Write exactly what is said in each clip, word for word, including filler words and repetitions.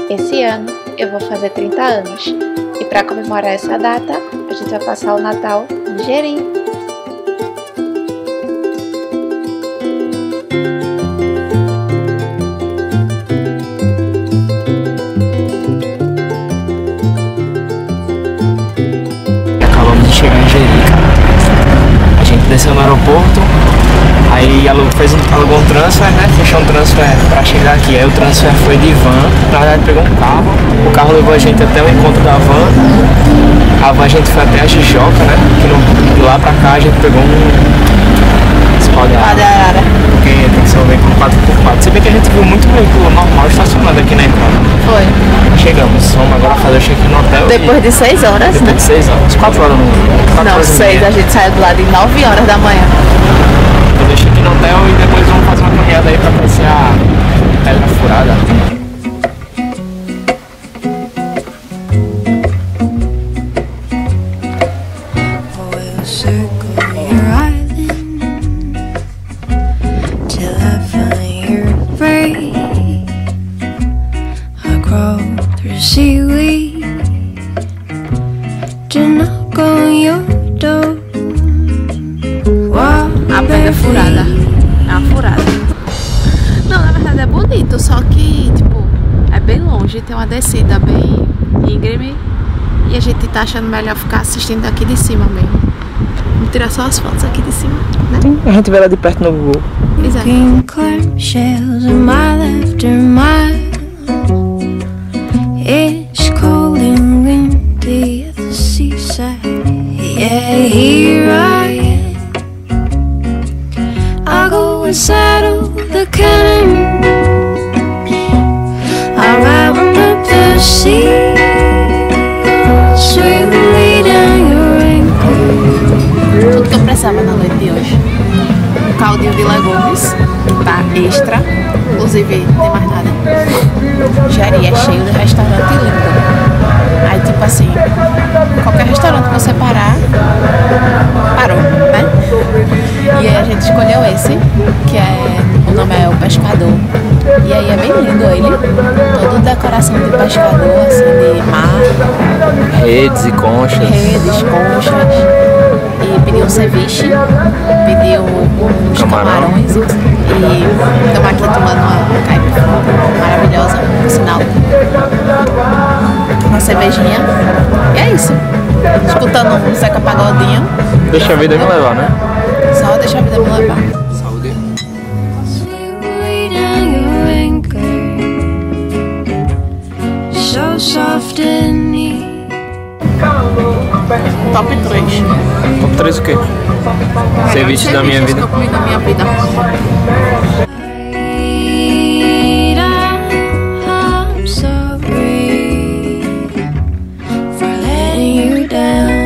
Esse ano eu vou fazer trinta anos e para comemorar essa data a gente vai passar o Natal em Jeri. Acabamos de chegar em Jeri, cara. A gente desceu no aeroporto. Aí fez um, alugou um transfer, né? Fechou um transfer pra chegar aqui. Aí o transfer foi de van. Na verdade pegou um carro. O carro levou a gente até o encontro da van. A van a gente foi até a Jijoca, né? Que no, de lá pra cá a gente pegou um espalhada. Porque tem que ser um veículo quatro por quatro. Se bem que a gente viu muito veículo normal estacionado aqui na entrada. Foi. Chegamos. Vamos agora fazer o check-in no hotel. Depois e... de seis horas, Depois né? de seis horas. quatro horas no mundo. Não, seis. A gente saiu do lado em nove horas da manhã. Eu deixo aqui no hotel e depois vamos fazer uma caminhada aí pra conhecer a Pedra Furada. A Pedra Furada. É uma furada. Não, na verdade é bonito, só que, tipo, é bem longe, tem uma descida bem íngreme e a gente tá achando melhor ficar assistindo daqui de cima mesmo. Vou tirar só as fotos aqui de cima, né? Sim, a gente vê lá de perto no Google. Exato. Saddle the cannon, I round up the sea, swiftly down your ankle. Tudo que eu precisava na noite de hoje. Um caldinho de legumes, tá extra, inclusive não tem mais nada. Jeri é cheio de restaurante lindo. Aí tipo assim, qualquer restaurante que você parar, parou, né? E aí a gente escolheu esse, que é, o nome é O Pescador. E aí é bem lindo ele, todo decoração de pescador, assim, de mar. Redes e conchas. Redes, conchas. E pediu um ceviche, pediu uns Camarão. camarões e estamos aqui tomando uma caipirinha maravilhosa, por sinal. Uma cervejinha. E é isso. Escutando um Zeca Pagodinho. Deixa a vida me levar, né? Só deixa a vida me levar. Saúde. Swiftly down your ankle, so soft and neat. Top três. Top três o quê? Ceviche da minha vida. Que eu comi na minha vida. I'm sorry for letting you down.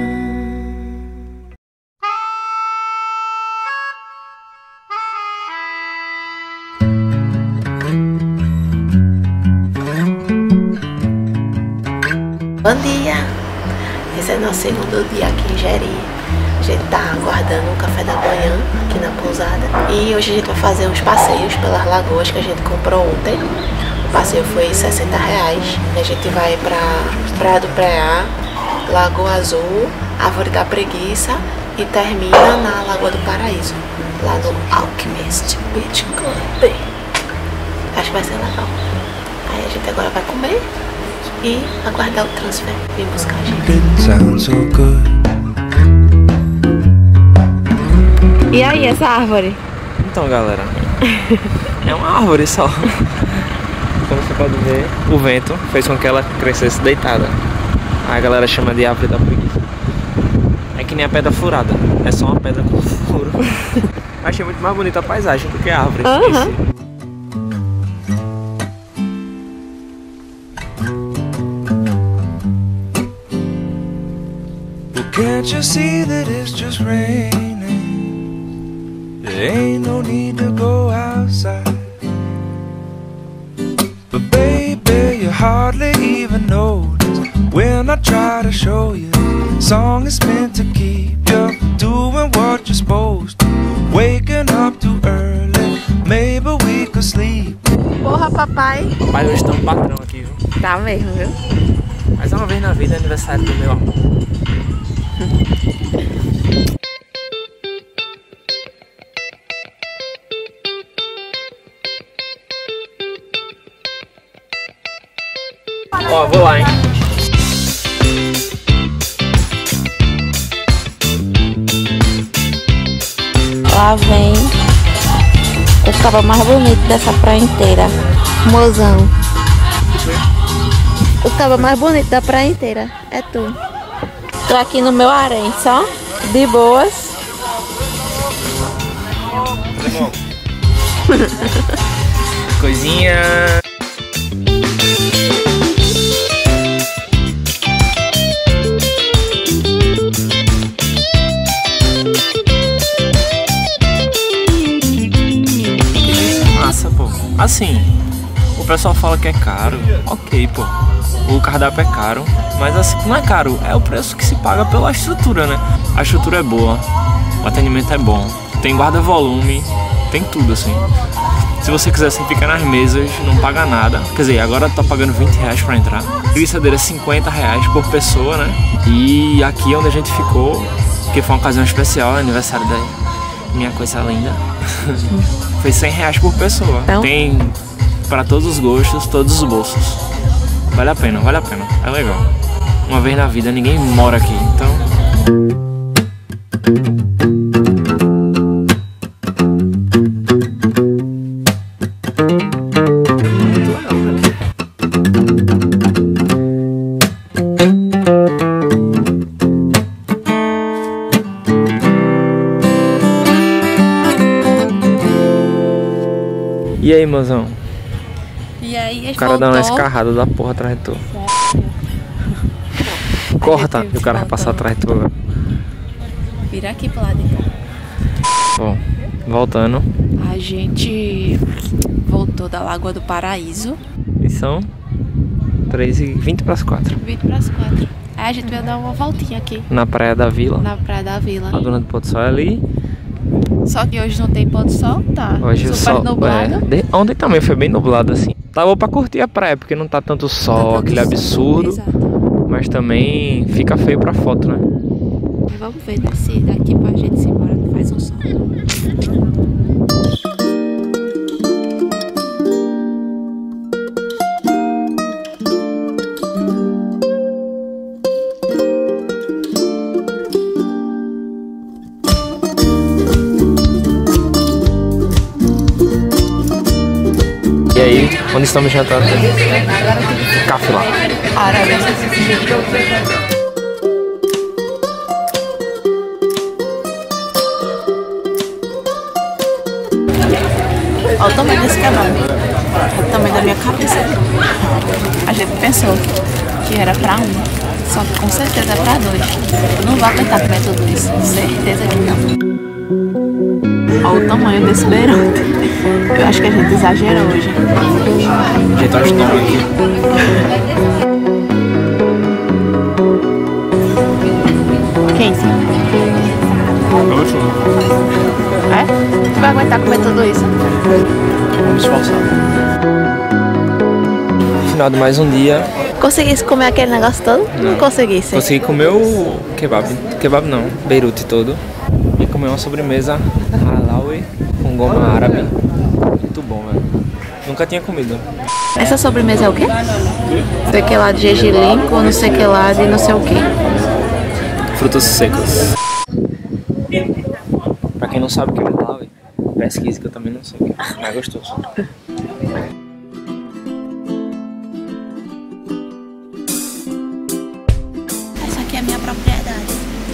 Bom dia! Esse é nosso segundo dia aqui em Jeri. A gente tá aguardando o café da manhã aqui na pousada. E hoje a gente vai fazer uns passeios pelas lagoas que a gente comprou ontem. O passeio foi sessenta reais. E a gente vai pra Praia do Preá, Lagoa Azul, Árvore da Preguiça e termina na Lagoa do Paraíso, lá no Alchemist Beach Club. Acho que vai ser legal. Aí a gente agora vai comer e aguardar o transfer vir buscar a gente. E aí, essa árvore? Então, galera, é uma árvore só. Como você pode ver, o vento fez com que ela crescesse deitada. Aí a galera chama de árvore da preguiça. É que nem a pedra furada, é só uma pedra com furo. Achei muito mais bonita a paisagem do que a árvore. Uhum. Can't you see that it's just raining? There ain't no need to go outside. But baby, you hardly even notice when I try to show you. Song is meant to keep you doing what you're supposed to. Waking up too early, maybe we could sleep. Porra, papai. Papai hoje tá um patrão aqui, viu? Tá mesmo, viu? Mas uma vez na vida é aniversário do meu amor. Ó, vou lá, hein? Lá vem o cabo mais bonito dessa praia inteira. Mozão. O cabo mais bonito da praia inteira é tu. Tô aqui no meu harém, só de boas. Coisinha. Massa, pô. Assim, o pessoal fala que é caro. Ok, pô. O cardápio é caro, mas assim, não é caro, é o preço que se paga pela estrutura, né? A estrutura é boa, o atendimento é bom, tem guarda-volume, tem tudo assim. Se você quiser assim, ficar nas mesas, não paga nada. Quer dizer, agora tá pagando vinte reais pra entrar. Griçadeira cinquenta reais por pessoa, né? E aqui onde a gente ficou, que foi uma ocasião especial, aniversário da minha coisa linda, foi cem reais por pessoa. Então... Tem pra todos os gostos, todos os bolsos. Vale a pena, vale a pena, é legal. Uma vez na vida, ninguém mora aqui, então... E aí, mozão? E aí, o cara dá uma escarrada da porra atrás de tu. Corta e o cara vai passar atrás de tu agora. Vira aqui pro lado de cá. Bom, voltando. A gente voltou da Lagoa do Paraíso. E são três e vinte para as quatro. vinte para as quatro. Aí a gente veio dar uma voltinha aqui. Na Praia da Vila. Na Praia da Vila. A dona do pôr do sol é ali. Só que hoje não tem pôr do sol, tá? Hoje o sol nublado. É, de, ontem também foi bem nublado assim. Tava pra curtir a praia, porque não tá tanto sol, tá tanto aquele sol, absurdo. Exato. Mas também fica feio pra foto, né? Vamos ver né, se daqui pra gente se embora não faz um sol. E aí, onde estamos jantando? Café lá. Árabe. Olha o tamanho desse kebab. Olha o tamanho da minha cabeça. A gente pensou que era pra um, só que com certeza é pra dois. Não vai aguentar comer tudo isso. Certeza que não. Olha o tamanho desse beirute. Eu acho que a gente exagerou hoje. Ajeitar o estômago aqui. Quente. É? Tu vai aguentar comer tudo isso? Vamos esforçar. Final de mais um dia. Conseguisse comer aquele negócio todo? Não, não conseguisse. Consegui comer o kebab. Kebab não, beirute todo. E comer uma sobremesa halawi com goma árabe. Muito bom, velho. Nunca tinha comido. Essa sobremesa é o quê? Não sei que lá de gergelim com não sei que lá de não sei o quê. Frutos secos. Pra quem não sabe o que é halawi, pesquise que eu também não sei o que é. É gostoso. Essa aqui é a minha propriedade.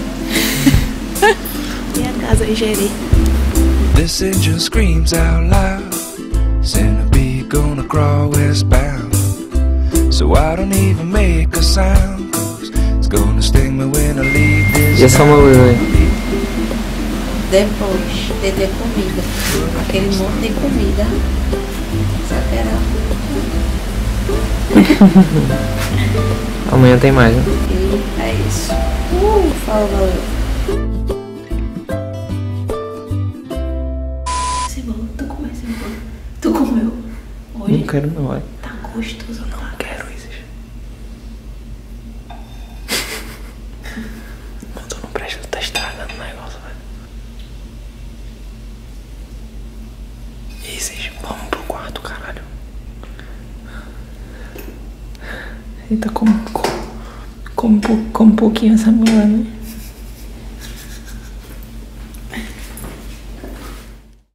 Minha casa em Jeri. This engine screams out loud, centipede gonna crawl westbound. So I don't even make a sound, 'cause it's gonna sting me when I leave this. E essa luz aí? Depois de ter comida, aquele monte de comida, só que era... Amanhã tem mais, né? E é isso. Uh, fala, valeu. Simão, tu comeu, Simão? Tu comeu? Hoje? Não quero não, olha. Tá gostoso. Eu não quero isso. Mano, tu não presta, tu tá estragando o negócio, velho. Isis, vamos pro quarto, caralho. Eita, como, como, como um pouquinho essa mulher, né?